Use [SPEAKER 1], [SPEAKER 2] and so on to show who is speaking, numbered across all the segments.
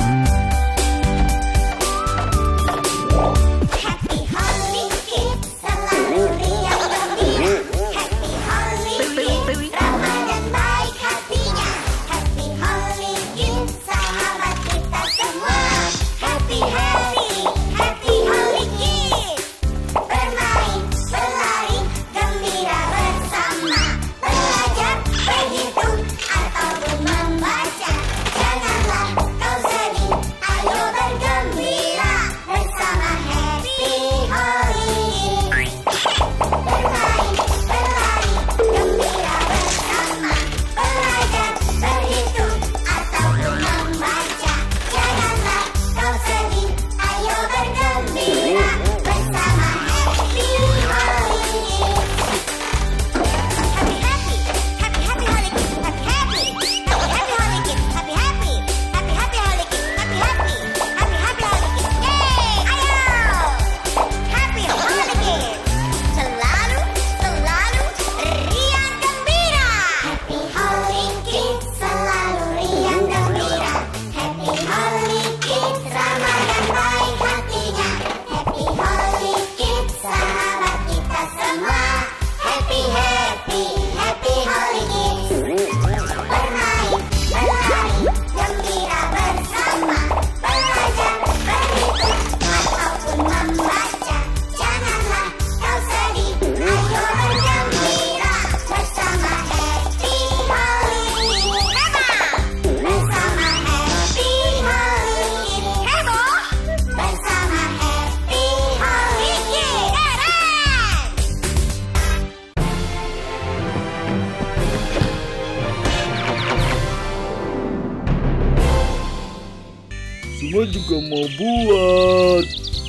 [SPEAKER 1] Sumo juga mau buat.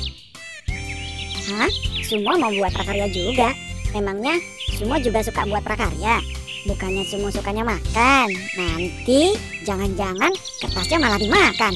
[SPEAKER 2] Hah? Sumo mau buat prakarya juga? Memangnya Sumo juga suka buat prakarya? Bukannya Sumo sukanya makan? Nanti jangan-jangan kertasnya malah dimakan.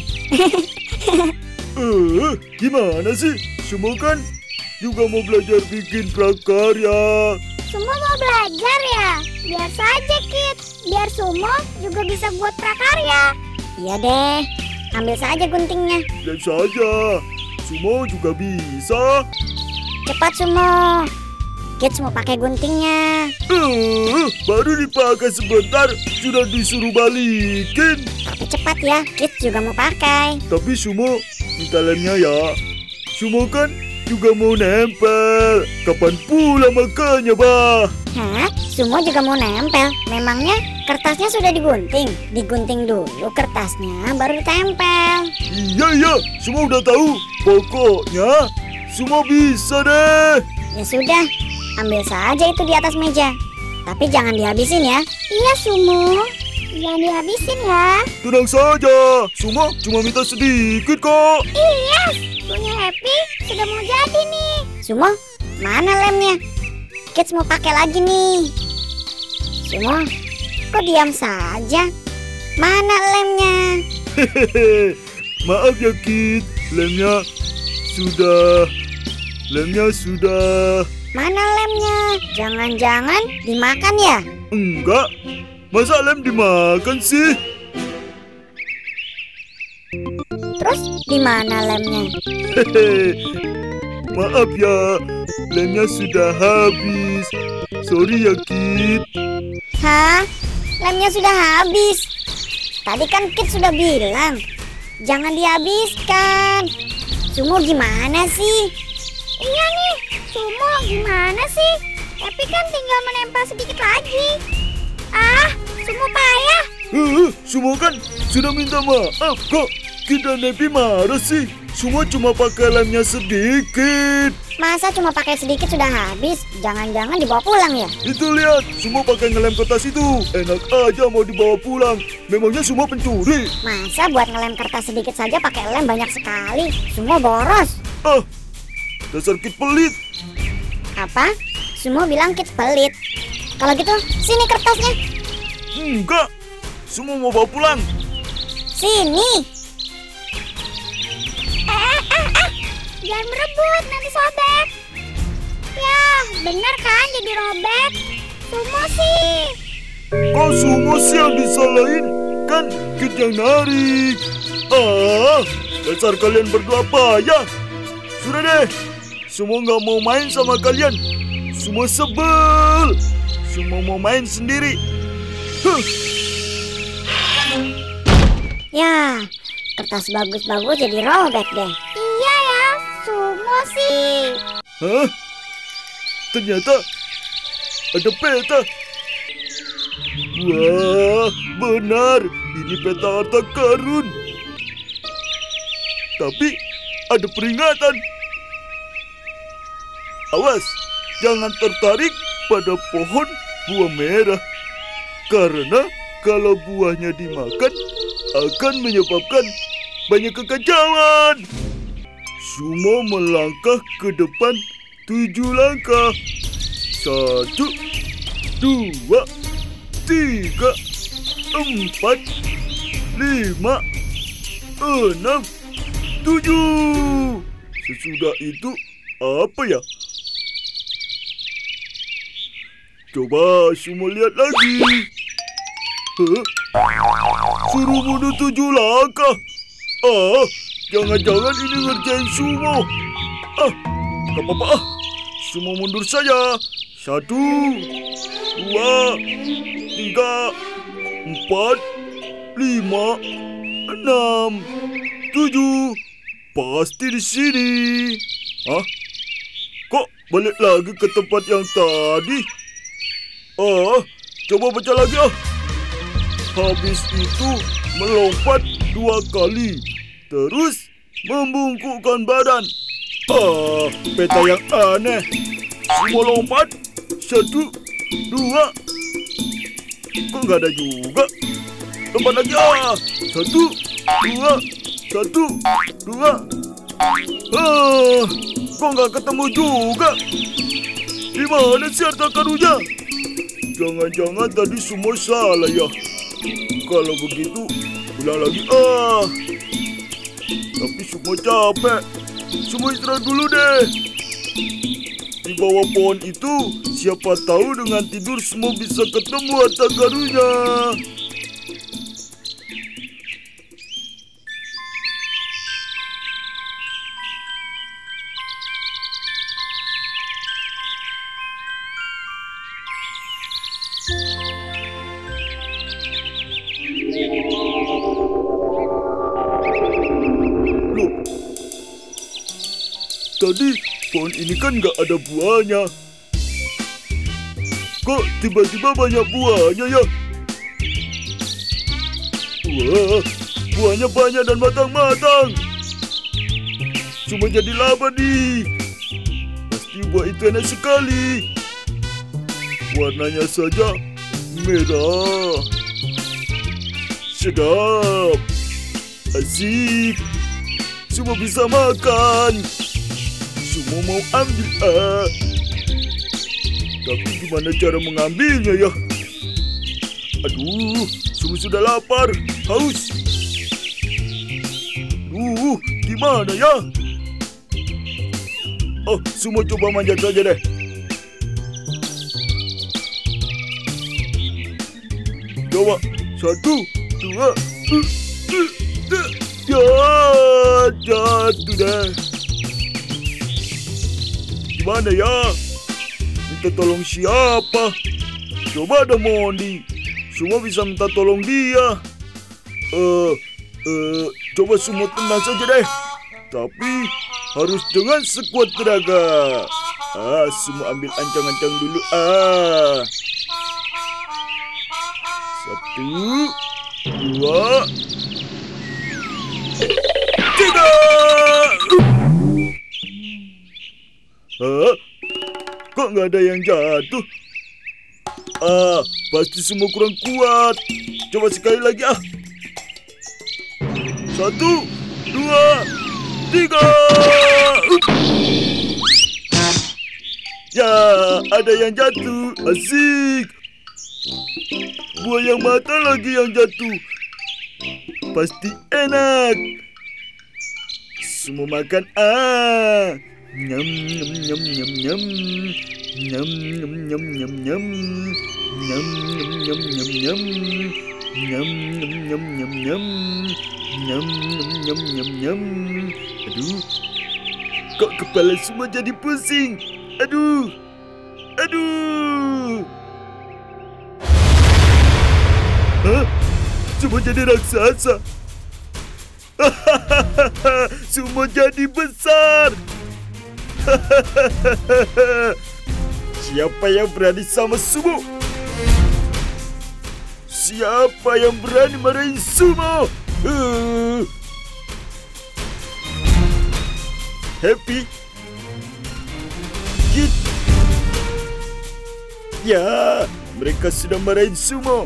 [SPEAKER 1] Gimana sih? Sumo kan juga mau belajar bikin prakarya.
[SPEAKER 3] Sumo mau belajar ya? Biar saja, Kit. Biar Sumo juga bisa buat prakarya.
[SPEAKER 2] Iya deh, ambil saja guntingnya.
[SPEAKER 1] Lihat saja, Sumo juga bisa.
[SPEAKER 2] Cepat Sumo, Kids mau pakai guntingnya.
[SPEAKER 1] Baru dipakai sebentar, sudah disuruh balikin.
[SPEAKER 2] Tapi cepat ya, Kids juga mau pakai.
[SPEAKER 1] Tapi Sumo minta lemnya ya. Sumo kan juga mau nempel. Kapan pula makanya, Bah?
[SPEAKER 2] Hah? Sumo juga mau nempel? Memangnya kertasnya sudah digunting? Digunting dulu kertasnya, baru ditempel.
[SPEAKER 1] Iya, Sumo udah tahu. Pokoknya Sumo bisa deh.
[SPEAKER 2] Ya sudah, ambil saja itu di atas meja. Tapi jangan dihabisin ya.
[SPEAKER 3] Iya, Sumo. Jangan dihabisin ya.
[SPEAKER 1] Tenang saja, Sumo cuma minta sedikit kok.
[SPEAKER 3] Iya, punya Happy sudah mau jadi nih.
[SPEAKER 2] Sumo, mana lemnya? Kids mau pakai lagi nih. Sumo, kok diam saja? Mana lemnya?
[SPEAKER 1] Maaf ya, Kid. Lemnya sudah.
[SPEAKER 2] Mana lemnya? Jangan-jangan dimakan ya?
[SPEAKER 1] Enggak. Masa lem dimakan sih?
[SPEAKER 2] Terus di mana lemnya?
[SPEAKER 1] Maaf ya, lemnya sudah habis. Sorry ya, Kid.
[SPEAKER 2] Hah? Lemnya sudah habis? Tadi kan Kid sudah bilang jangan dihabiskan. Sumo gimana sih?
[SPEAKER 3] Iya nih, Sumo gimana sih? Happy kan tinggal menempel sedikit lagi. Sumo payah.
[SPEAKER 1] Sumo kan sudah minta maaf kok. Kid dan Happy marah sih. Sumo cuma pakai lemnya sedikit.
[SPEAKER 2] Masa cuma pakai sedikit sudah habis? Jangan-jangan dibawa pulang ya?
[SPEAKER 1] Itu lihat, Sumo pakai ngelem kertas itu. Enak aja mau dibawa pulang. Memangnya Sumo pencuri?
[SPEAKER 2] Masa buat ngelem kertas sedikit saja pakai lem banyak sekali? Sumo boros.
[SPEAKER 1] Dasar Kid pelit.
[SPEAKER 2] Apa? Sumo bilang Kid pelit. Kalau gitu, sini kertasnya.
[SPEAKER 1] Enggak, Sumo mau bawa pulang.
[SPEAKER 2] Sini.
[SPEAKER 3] Jangan berebut, nanti sobek. Ya, benar kan jadi robek? Sumo sih.
[SPEAKER 1] Kok Sumo sih yang disalahin? Kan Kid yang narik. Dasar kalian berdua payah. Sudah deh, semua nggak mau main sama kalian. Semua sebel. Semua mau main sendiri.
[SPEAKER 2] Ya, kertas bagus-bagus jadi robek deh.
[SPEAKER 3] Iya ya, Sumo sih.
[SPEAKER 1] Hah? Ternyata ada peta. Wah, benar. Ini peta harta karun. Tapi ada peringatan. Awas, jangan tertarik pada pohon buah merah. Karena kalau buahnya dimakan akan menyebabkan banyak kekacauan. Sumo melangkah ke depan 7 langkah. 1, 2, 3, 4, 5, 6, 7. Sesudah itu apa ya? Coba Sumo lihat lagi. Suruh mundur 7 langkah. Jangan-jangan ini ngerjain Sumo. Gak apa-apa. Sumo mundur saja. 1, 2, 3, 4, 5, 6, 7. Pasti di sini. Kok balik lagi ke tempat yang tadi? Coba baca lagi. Habis itu melompat 2 kali. Terus membungkukkan badan. Peta yang aneh. Semua lompat. 1, 2. Kok nggak ada juga? Lompat lagi. 1, 2, 1, 2. Kok nggak ketemu juga? Di mana sih harta karunnya? Jangan-jangan tadi semua salah ya. Kalau begitu, ulang lagi. Tapi semua capek. Semua istirahat dulu deh. Di bawah pohon itu, siapa tahu dengan tidur semua bisa ketemu harta karunnya. Loh, tadi pohon ini kan nggak ada buahnya. Kok tiba-tiba banyak buahnya ya? Wah, buahnya banyak dan matang-matang. Cuma jadi laba nih. Pasti buah itu enak sekali. Warnanya saja merah. Sedap. Asik. Semua bisa makan. Semua mau ambil. Tapi gimana cara mengambilnya ya? Aduh, semua sudah lapar, haus. Gimana ya? Semua coba manjat saja deh. Coba, 1, 2, ya, jatuh deh. Gimana ya? Minta tolong siapa? Coba ada Mondi. Semua bisa minta tolong dia. Coba semua tenang saja deh. Tapi harus dengan sekuat tenaga. Semua ambil ancang-ancang dulu. 1, 2, 3. Kok nggak ada yang jatuh? Pasti semua kurang kuat. Coba sekali lagi. 1, 2, 3. Ya, ada yang jatuh. Asik. Buah yang matang lagi yang jatuh. Pasti enak. Semua makan. Nyam nyam nyam nyam nyam. Nyam nyam nyam nyam nyam. Nyam nyam nyam nyam nyam. Nyam nyam nyam nyam nyam. Nyam, nyam, nyam, nyam. Aduh, kok kepala semua jadi pusing? Aduh, aduh. Hah? Semua jadi raksasa. Semua jadi besar. Siapa yang berani sama Sumo? Siapa yang berani marahin Sumo? Happy? Kid? Ya, mereka sudah marahin Sumo.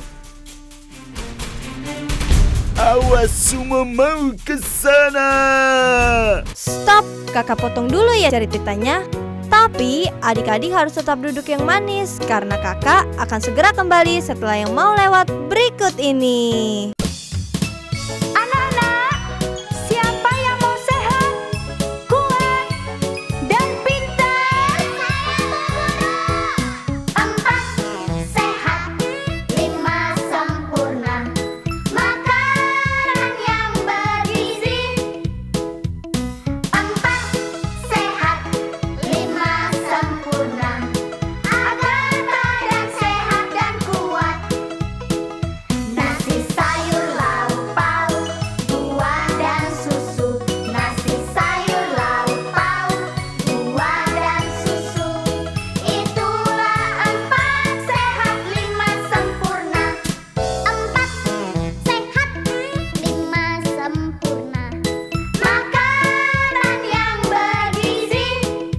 [SPEAKER 1] Awas, Sumo mau ke sana.
[SPEAKER 4] Stop, kakak potong dulu ya ceritanya. Tapi adik-adik harus tetap duduk yang manis karena kakak akan segera kembali setelah yang mau lewat berikut ini.
[SPEAKER 3] Anak-anak, siapa yang mau sehat, kuat, dan pintar? Empat sehat, lima sempurna. Makanan yang bergizi. Empat sehat, lima sempurna. Agar badan sehat dan kuat. Nasi sayur lauk pauk, buah dan susu. Nasi sayur lauk pauk, buah dan susu. Itulah empat sehat lima sempurna. Empat sehat lima sempurna. Makanan yang bergizi.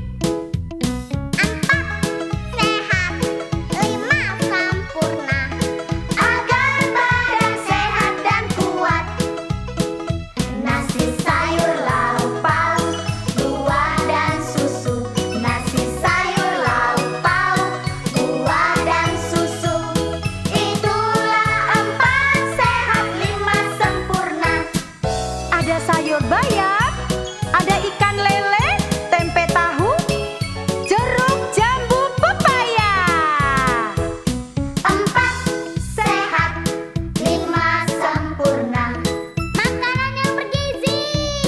[SPEAKER 3] Empat sehat lima sempurna. Agar badan sehat dan kuat. Nasi sayur lauk pauk, buah dan susu. Nasi sayur lauk pauk, buah dan susu. Itulah empat sehat lima sempurna. Ada sayur bayam, ada ikan lele, tempe tahu, jeruk, jambu, pepaya. Empat sehat lima sempurna. Makanan yang bergizi.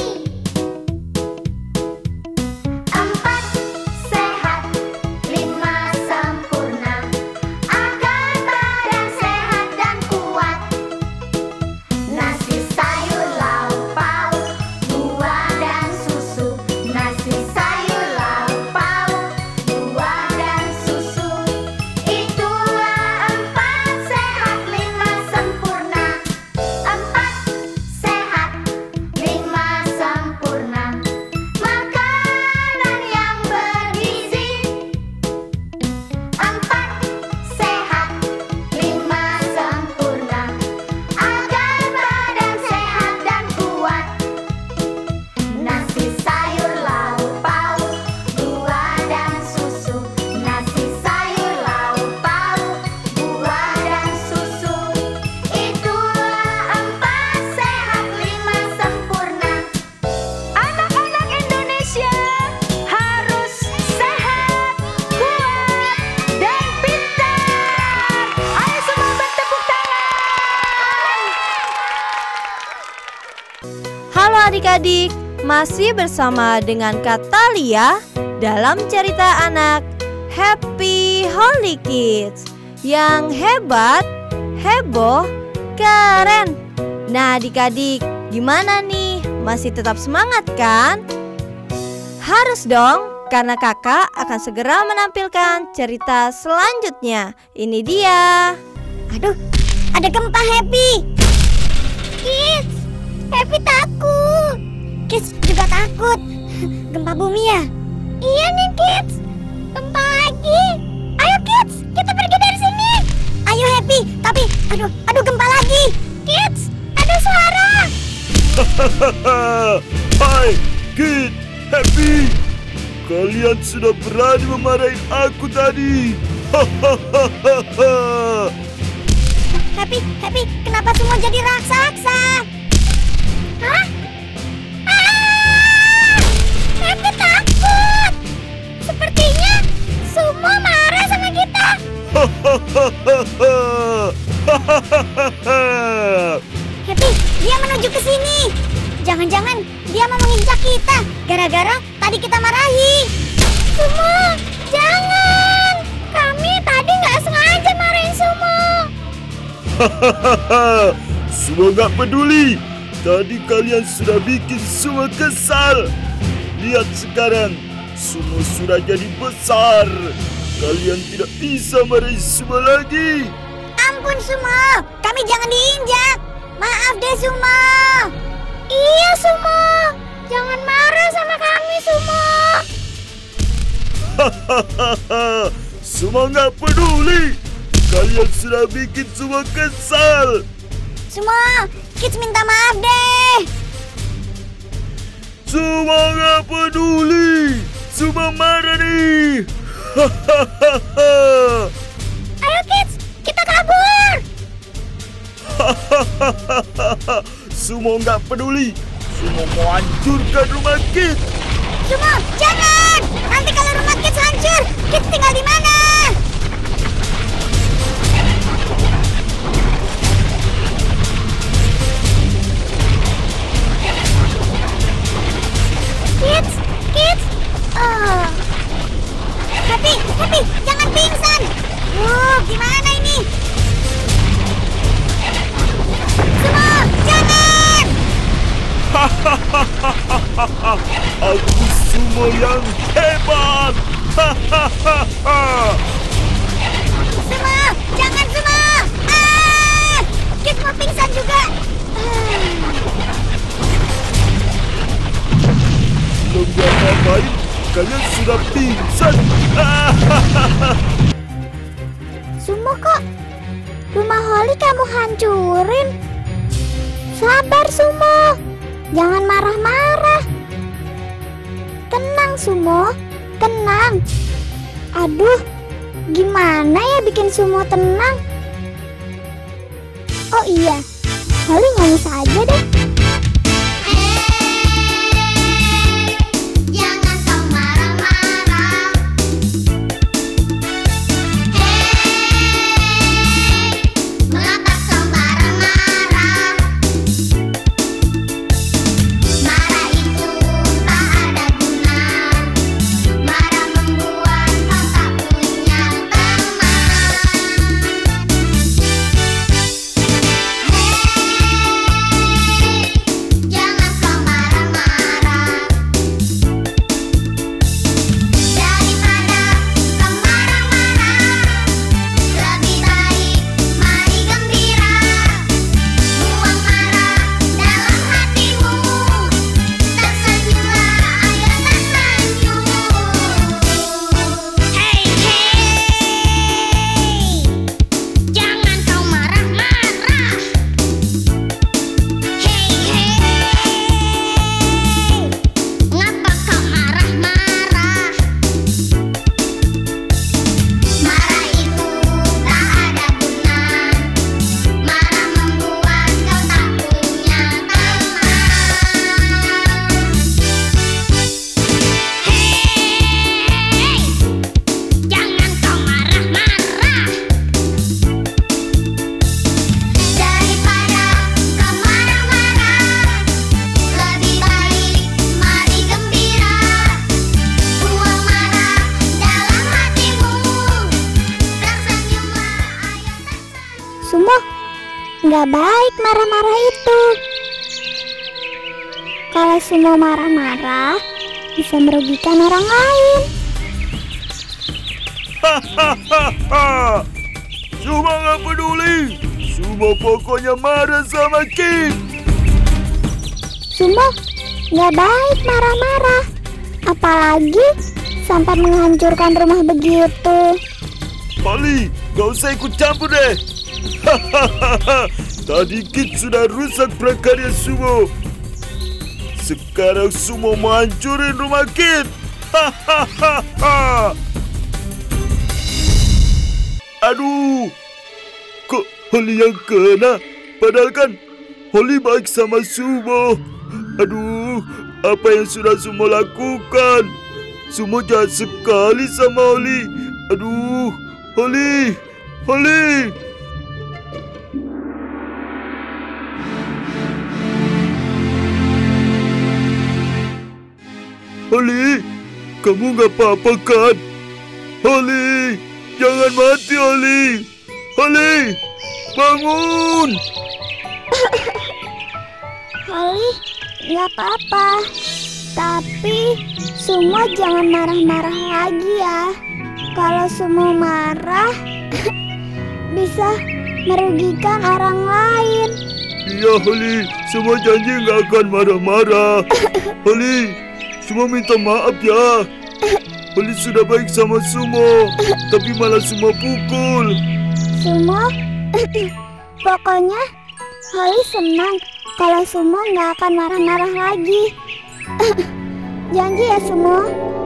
[SPEAKER 3] Empat sehat lima sempurna. Agar badan sehat dan kuat. Nasi sayur lauk pauk, buah dan susu. Nasi sayur lauk pauk, buah dan susu. Itulah empat sehat lima sempurna. Empat sehat lima sempurna. Makanan yang bergizi. Empat sehat lima sempurna. Agar badan sehat dan kuat. Nasi sayur lauk pauk, buah dan susu. Nasi sayur lauk pauk, buah dan susu. Itulah empat sehat lima sempurna. Anak-anak Indonesia harus sehat, kuat, dan pintar. Ayo semua bertepuk tangan.
[SPEAKER 4] Halo adik-adik, masih bersama dengan Kak Thalia dalam cerita anak Happy Holy Kids yang hebat, heboh, keren. Nah adik-adik, gimana nih? Masih tetap semangat kan? Harus dong, karena kakak akan segera menampilkan cerita selanjutnya. Ini dia.
[SPEAKER 2] Aduh, ada gempa Happy.
[SPEAKER 3] Kids, Happy takut.
[SPEAKER 2] Kids juga takut. Gempa bumi ya?
[SPEAKER 3] Iya nih Kids, gempa lagi. Ayo Kids, kita pergi dari sini.
[SPEAKER 2] Ayo Happy, tapi aduh gempa lagi.
[SPEAKER 3] Kids, ada suara.
[SPEAKER 1] Hai, Kid, Happy. Kalian sudah berani memarahi aku tadi.
[SPEAKER 2] Happy, kenapa semua jadi raksasa?
[SPEAKER 3] Hah? Happy takut. Sepertinya semua marah sama kita.
[SPEAKER 2] Happy, dia menuju ke sini. Jangan-jangan dia mau menginjak kita gara-gara tadi kita marahi.
[SPEAKER 3] Sumo, jangan. Kami tadi nggak sengaja marahin Sumo.
[SPEAKER 1] Hahaha, Sumo nggak peduli. Tadi kalian sudah bikin Sumo kesal. Lihat sekarang, Sumo sudah jadi besar. Kalian tidak bisa marahi Sumo lagi.
[SPEAKER 2] Ampun Sumo, kami jangan diinjak. Maaf deh Sumo.
[SPEAKER 3] Iya Sumo, jangan marah sama kami Sumo.
[SPEAKER 1] Hahaha, Sumo nggak peduli. Kalian sudah bikin Sumo kesal.
[SPEAKER 2] Sumo, Kids minta maaf deh.
[SPEAKER 1] Sumo nggak peduli. Sumo marah nih. Hahaha.
[SPEAKER 3] Ayo Kids, kita kabur.
[SPEAKER 1] Hahaha. Sumo nggak peduli. Sumo mau hancurkan rumah Kids.
[SPEAKER 2] Sumo, jangan. Nanti kalau rumah Kids hancur, Kids tinggal di mana?
[SPEAKER 3] Kids, Kids.
[SPEAKER 2] Oh. Happy, jangan pingsan. Gimana ini? Sumo, jangan.
[SPEAKER 1] Hahaha. Aku Sumo yang hebat. Hahaha.
[SPEAKER 2] Sumo, jangan Sumo. Kids mau pingsan juga.
[SPEAKER 1] Belum ngapain, kalian sudah pingsan.
[SPEAKER 3] Sumo kok rumah Holly kamu hancurin? Sabar Sumo, jangan marah-marah. Tenang Sumo, tenang. Aduh, gimana ya bikin Sumo tenang? Oh iya, Holly nyanyi saja deh.
[SPEAKER 5] Jangan kau marah-marah. Mengapa kau marah-marah? Marah itu tak ada guna. Marah membuat kau tak punya teman. Jangan kau marah-marah. Daripada kau marah-marah, lebih baik mari gembira. Buang marah dalam hatimu. Tersenyumlah, ayo tersenyum. Hei, jangan kau marah-marah. Ngapa kau marah-marah? Marah itu tak ada guna. Marah membuat kau tak punya teman. Jangan kau marah-marah. Daripada kau marah-marah, lebih baik mari gembira. Buang marah dalam hatimu. Tersenyumlah, ayo tersenyum.
[SPEAKER 3] Sumo, nggak baik marah-marah itu. Kalau Sumo marah-marah, bisa merugikan orang lain.
[SPEAKER 1] Hahaha. Sumo nggak peduli. Sumo pokoknya marah sama Kids.
[SPEAKER 3] Sumo, nggak baik marah-marah. Apalagi sampai menghancurkan rumah begitu.
[SPEAKER 1] Holly, gak usah ikut campur deh. Hahaha. Tadi Kids sudah rusak prakarya Sumo. Sekarang Sumo mau hancurin rumah Kids. Hahaha. Aduh, kok Holly yang kena? Padahal kan Holly baik sama Sumo. Aduh, apa yang sudah Sumo lakukan? Sumo jahat sekali sama Holly. Aduh, Holly, Holly. Holly, kamu nggak apa-apa kan? Holly, jangan mati Holly. Holly, bangun.
[SPEAKER 3] Holly, nggak apa-apa. Tapi Sumo jangan marah-marah lagi ya. Kalau Sumo marah, bisa merugikan orang lain.
[SPEAKER 1] Iya Holly, semua janji nggak akan marah-marah. Holly, semua minta maaf ya. Holly sudah baik sama Sumo, tapi malah Sumo pukul.
[SPEAKER 3] Sumo, pokoknya Holly senang kalau Sumo nggak akan marah-marah lagi. Janji ya Sumo.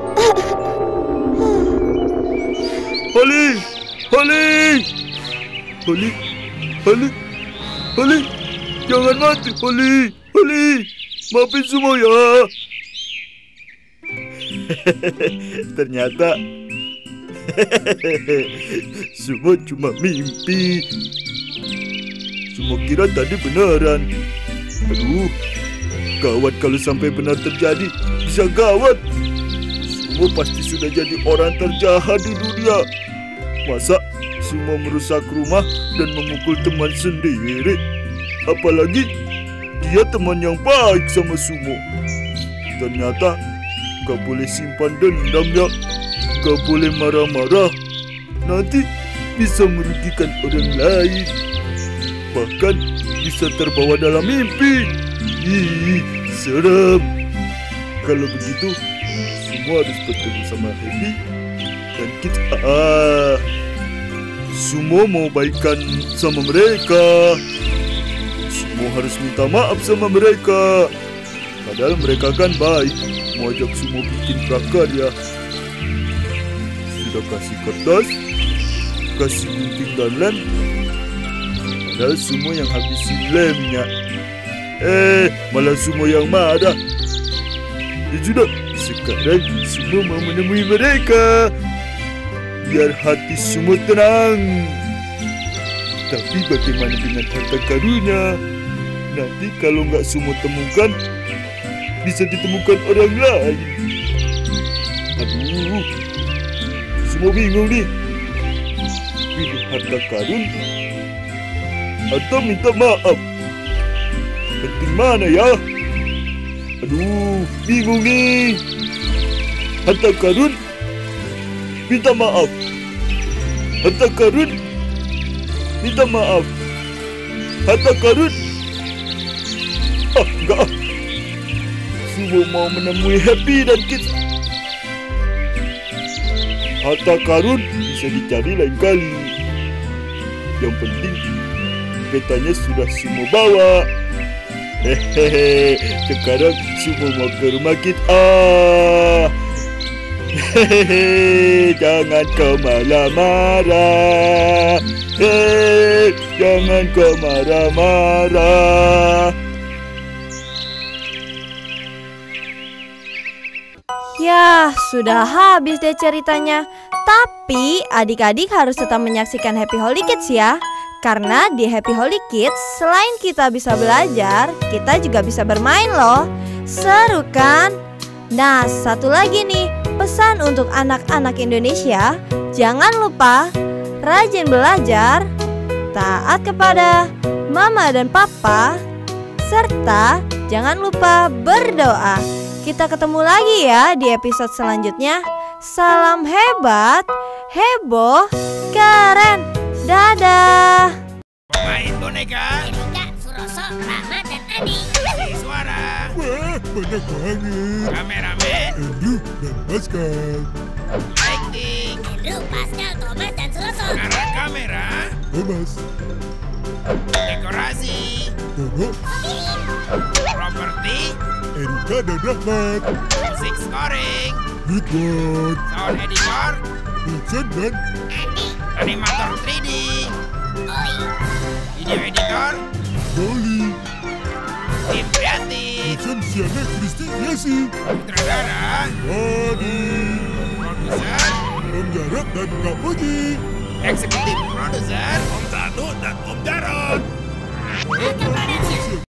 [SPEAKER 1] Holly, Holly, Holly, Holly, Holly, jangan mati Holly, Holly, maafin Sumo ya. Ternyata Sumo cuma mimpi. Sumo kira tadi beneran. Aduh, gawat kalau sampai benar terjadi. Bisa gawat. Sumo pasti sudah jadi orang terjahat di dunia. Masa Sumo merusak rumah dan memukul teman sendiri? Apalagi dia teman yang baik sama Sumo. Ternyata gak boleh simpan dendam ya. Gak boleh marah-marah. Nanti bisa merugikan orang lain. Bahkan bisa terbawa dalam mimpi. Ih, serem. Kalau begitu, semua harus bertemu sama Happy dan kita. Sumo mau baikan sama mereka. Sumo harus minta maaf sama mereka. Padahal mereka kan baik. Mau ajak Sumo bikin prakarya. Sudah kasih kertas, kasih gunting dan lem. Padahal Sumo yang habisin lemnya. Malah Sumo yang marah. Ya sudah, sekarang Sumo mau menemui mereka. Biar hati Sumo tenang. Tapi bagaimana dengan harta karunnya? Nanti kalau nggak Sumo temukan, bisa ditemukan orang lain. Aduh, Sumo bingung nih. Pilih harta karun atau minta maaf? Penting mana ya? Aduh, bingung nih. Harta karun, minta maaf. Harta karun, minta maaf. Harta karun. Enggak. Sumo mau menemui Happy dan Kids. Harta karun bisa dicari lain kali. Yang penting petanya sudah Sumo bawa. Hehehe, sekarang Sumo mau ke rumah kita. Hehehe, jangan kau marah-marah. Jangan kau marah-marah.
[SPEAKER 4] Yah, sudah habis deh ceritanya. Tapi adik-adik harus tetap menyaksikan Happy Holy Kids ya. Karena di Happy Holy Kids, selain kita bisa belajar, kita juga bisa bermain loh. Seru kan? Nah, satu lagi nih, pesan untuk anak-anak Indonesia. Jangan lupa rajin belajar, taat kepada mama dan papa, serta jangan lupa berdoa. Kita ketemu lagi ya di episode selanjutnya. Salam hebat, heboh, keren. Dadah.
[SPEAKER 6] Pemain boneka
[SPEAKER 5] Erika, Suroso, Rama, dan Ani.
[SPEAKER 6] si suara
[SPEAKER 1] Wah, banyak banget.
[SPEAKER 6] kameramen
[SPEAKER 1] Andrew dan Pascal.
[SPEAKER 6] acting
[SPEAKER 5] Andrew, Pascal, Thomas, dan Suroso.
[SPEAKER 6] arah kamera
[SPEAKER 1] Thomas,
[SPEAKER 6] dekorasi
[SPEAKER 1] Dono,
[SPEAKER 6] properti
[SPEAKER 1] Erika dan Rahmat.
[SPEAKER 6] musik scoring
[SPEAKER 1] Edward,
[SPEAKER 6] sound editor
[SPEAKER 1] Vincent dan
[SPEAKER 6] animator 3D video editor
[SPEAKER 1] Dolly.
[SPEAKER 6] tim kreatif
[SPEAKER 1] Vincent Siana Kristi Yesi.
[SPEAKER 6] sutradara
[SPEAKER 1] Adi,
[SPEAKER 6] produser
[SPEAKER 1] Om Jarot dan Kak Puji.
[SPEAKER 6] eksekutif produser Om Satu dan Om Jarot.
[SPEAKER 5] Welcome, production.